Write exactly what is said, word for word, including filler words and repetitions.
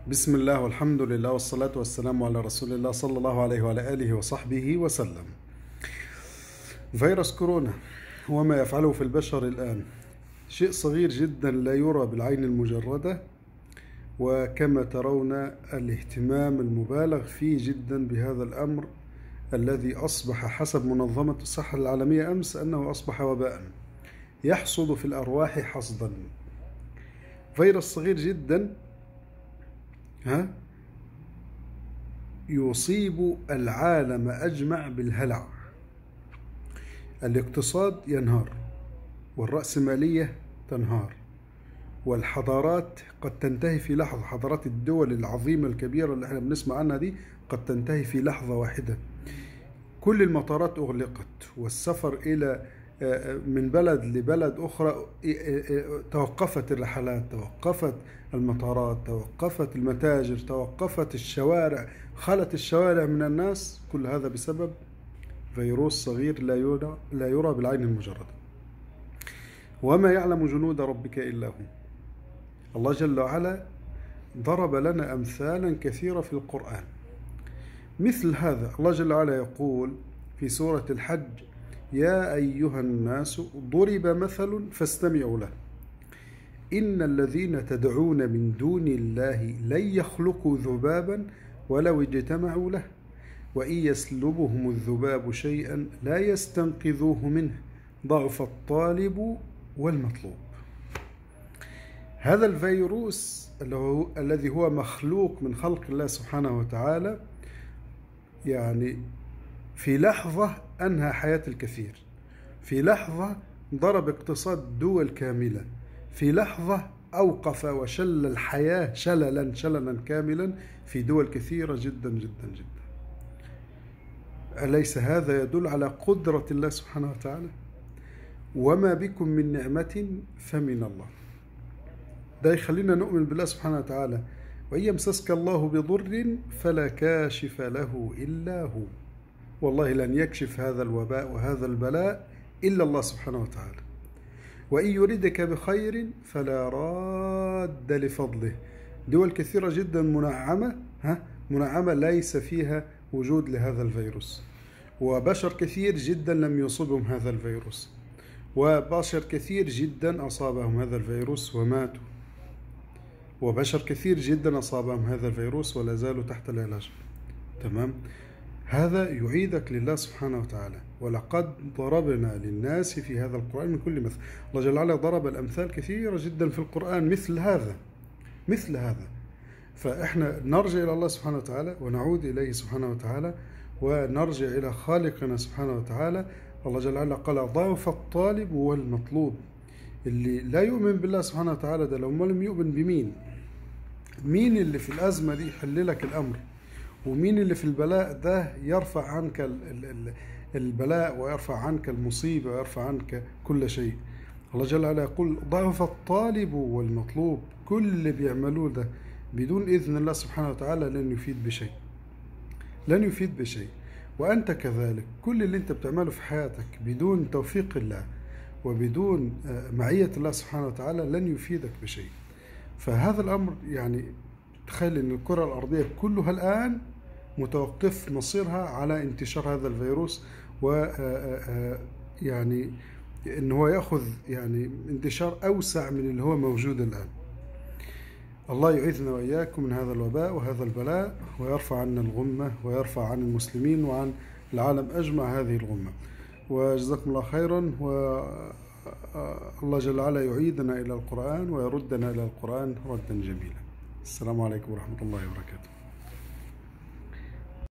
بسم الله والحمد لله والصلاة والسلام على رسول الله صلى الله عليه وعلى آله وصحبه وسلم. فيروس كورونا وما يفعله في البشر الآن شيء صغير جدا لا يرى بالعين المجردة، وكما ترون الاهتمام المبالغ فيه جدا بهذا الأمر الذي أصبح حسب منظمة الصحة العالمية أمس أنه أصبح وباء يحصد في الأرواح حصدا. فيروس صغير جدا ها يصيب العالم أجمع بالهلع. الاقتصاد ينهار، والرأسمالية تنهار، والحضارات قد تنتهي في لحظة. حضارات الدول العظيمة الكبيرة اللي احنا بنسمع عنها دي قد تنتهي في لحظة واحدة. كل المطارات أغلقت، والسفر إلى من بلد لبلد أخرى توقفت الرحلات، توقفت المطارات، توقفت المتاجر، توقفت الشوارع، خلت الشوارع من الناس. كل هذا بسبب فيروس صغير لا يرى, لا يرى بالعين المجردة. وما يعلم جنود ربك إلا هو. الله جل وعلا ضرب لنا أمثالا كثيرة في القرآن مثل هذا. الله جل وعلا يقول في سورة الحج: يا أيها الناس ضرب مثل فاستمعوا له إن الذين تدعون من دون الله لن يخلقوا ذبابا ولو اجتمعوا له وإن يسلبهم الذباب شيئا لا يستنقذوه منه ضعف الطالب والمطلوب. هذا الفيروس الذي هو مخلوق من خلق الله سبحانه وتعالى، يعني في لحظة أنهى حياة الكثير، في لحظة ضرب اقتصاد دول كاملة، في لحظة أوقف وشل الحياة شللا شللا كاملا في دول كثيرة جدا جدا جدا. أليس هذا يدل على قدرة الله سبحانه وتعالى؟ وما بكم من نعمة فمن الله. ده يخلينا نؤمن بالله سبحانه وتعالى: وإن يمسسك الله بضر فلا كاشف له إلا هو. والله لن يكشف هذا الوباء وهذا البلاء إلا الله سبحانه وتعالى. وإن يردك بخير فلا راد لفضله. دول كثيرة جدا منعمة ها منعمة ليس فيها وجود لهذا الفيروس، وبشر كثير جدا لم يصبهم هذا الفيروس، وبشر كثير جدا أصابهم هذا الفيروس وماتوا، وبشر كثير جدا أصابهم هذا الفيروس ولا زالوا تحت العلاج. تمام؟ هذا يعيدك لله سبحانه وتعالى. ولقد ضربنا للناس في هذا القرآن من كل مثل. الله جل وعلا ضرب الأمثال كثيرة جدا في القرآن مثل هذا مثل هذا فإحنا نرجع إلى الله سبحانه وتعالى ونعود إليه سبحانه وتعالى ونرجع إلى خالقنا سبحانه وتعالى. الله جل وعلا قال: ضعف الطالب والمطلوب. اللي لا يؤمن بالله سبحانه وتعالى ده لو ما لم يؤمن بمين؟ مين اللي في الأزمة دي يحل لك الأمر؟ ومين اللي في البلاء ده يرفع عنك البلاء ويرفع عنك المصيبة ويرفع عنك كل شيء؟ الله جل وعلا يقول: ضعف الطالب والمطلوب. كل اللي بيعملوه ده بدون إذن الله سبحانه وتعالى لن يفيد بشيء، لن يفيد بشيء. وأنت كذلك، كل اللي أنت بتعمله في حياتك بدون توفيق الله وبدون معية الله سبحانه وتعالى لن يفيدك بشيء. فهذا الأمر يعني تخيل أن الكرة الأرضية كلها الآن متوقف مصيرها على انتشار هذا الفيروس، و يعني أنه هو يأخذ يعني انتشار أوسع من اللي هو موجود الآن. الله يعيذنا وإياكم من هذا الوباء وهذا البلاء، ويرفع عنا الغمة ويرفع عن المسلمين وعن العالم أجمع هذه الغمة. وجزاكم الله خيرا. والله جل وعلا يعيدنا إلى القرآن ويردنا إلى القرآن ردا جميلا. السلام عليكم ورحمة الله وبركاته.